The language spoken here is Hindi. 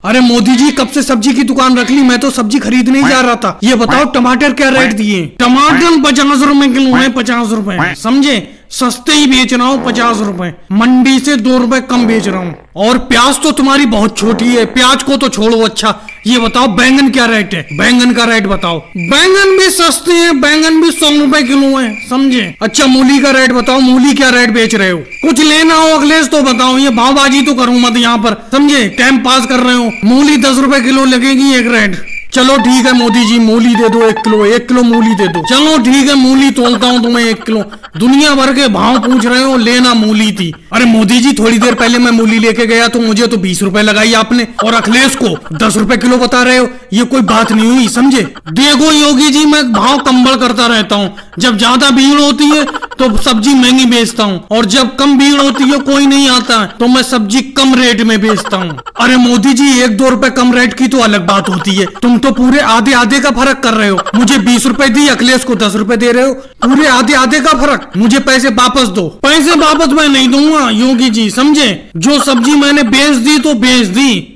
अरे मोदी जी, कब से सब्जी की दुकान रख ली? मैं तो सब्जी खरीदने ही जा रहा था। ये बताओ टमाटर क्या रेट दिए? टमाटर 50 रुपए किलो है, 50 रुपए, समझे? सस्ते ही बेच रहा हूँ, 50 रुपए, मंडी से 2 रुपए कम बेच रहा हूँ। और प्याज तो तुम्हारी बहुत छोटी है, प्याज को तो छोड़ो। अच्छा ये बताओ बैंगन क्या रेट है? बैंगन का रेट बताओ। बैंगन भी सस्ते हैं, बैंगन भी 100 रुपए किलो है, समझे? अच्छा मूली का रेट बताओ, मूली क्या रेट बेच रहे हो? कुछ लेना हो अखिलेश तो बताओ, ये भावबाजी तो करूँ मत यहाँ पर, समझे? टाइम पास कर रहे हो। मूली 10 रुपए किलो लगेगी एक रेट। चलो ठीक है मोदी जी, मूली दे दो 1 किलो, 1 किलो मूली दे दो। चलो ठीक है, मूली तोलता हूँ तुम्हें 1 किलो। दुनिया भर के भाव पूछ रहे हो, लेना मूली थी। अरे मोदी जी, थोड़ी देर पहले मैं मूली लेके गया तो मुझे तो 20 रुपए लगाई आपने, और अखिलेश को 10 रुपए किलो बता रहे हो। ये कोई बात नहीं हुई, समझे? देखो योगी जी, मैं भाव कंबल करता रहता हूँ। जब ज्यादा भीड़ होती है तो सब्जी महंगी बेचता हूँ, और जब कम भीड़ होती है, कोई नहीं आता है, तो मैं सब्जी कम रेट में बेचता हूँ। अरे मोदी जी, 1-2 रुपए कम रेट की तो अलग बात होती है, तुम तो पूरे आधे आधे का फर्क कर रहे हो। मुझे 20 रुपए दी, अखिलेश को 10 रुपए दे रहे हो, पूरे आधे आधे का फर्क। मुझे पैसे वापस दो। पैसे वापस मैं नहीं दूंगा योगी जी, समझे? जो सब्जी मैंने बेच दी तो बेच दी।